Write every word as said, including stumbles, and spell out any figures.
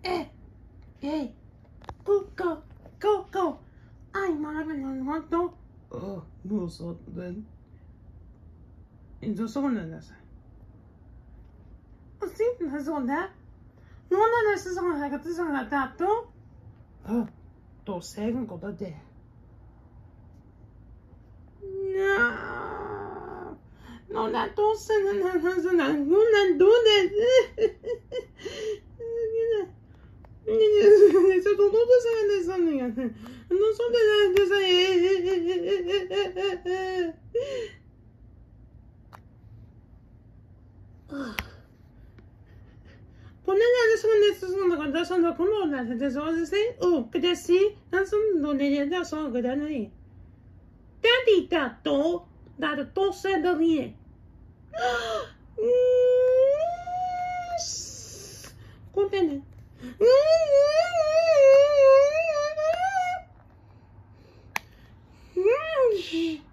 Eh, hey, go, go, go, go. Ay, madre, no, no. Oh, no, so then. Entonces, ¿cómo le hace? Sí, no es onda. No, no, no, es una cosa que te son adapto. Oh, to second go de. No. No, la tos, no, no, no, no, no, no, do that. Eso todo no se ve eso, niña. No son de eso. Ponerle eso en estos son cuando son los como las de esos de oh, que de sí, no son los de ya son que dan ahí. Daddy da to, da to se de bien. Contene. Mm-hmm.